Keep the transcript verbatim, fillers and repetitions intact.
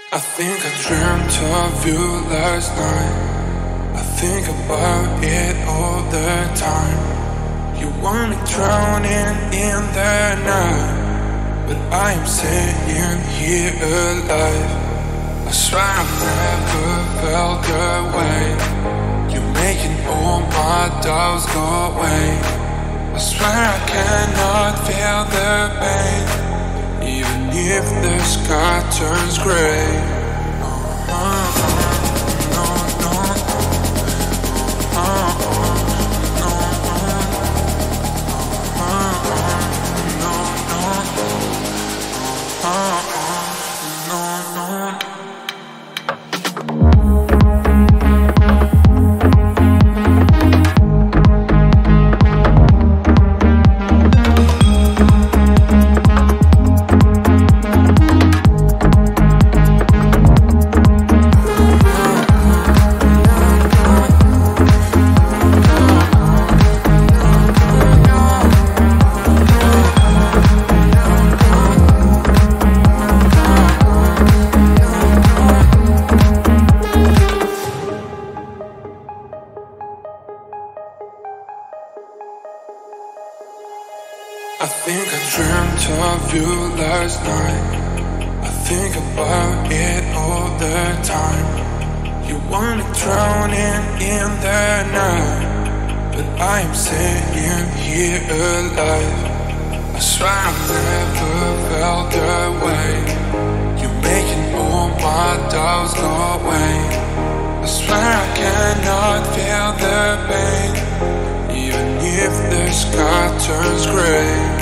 I think I dreamt of you last night. I think about it all the time. You want me drowning in the night, but I am sitting here alive. I swear I've never felt the way. You're making all my doubts go away. I swear I cannot feel the pain, even if the sky turns gray. Uh-huh. No, no. Uh-huh. No, uh-huh. No, no. Uh-huh. I think I dreamt of you last night. I think about it all the time. You want me drowning in the night, but I am sitting here alive. I swear I've never felt the way. You're making all my doubts go away. I swear I cannot feel the pain, even if the sky turns gray.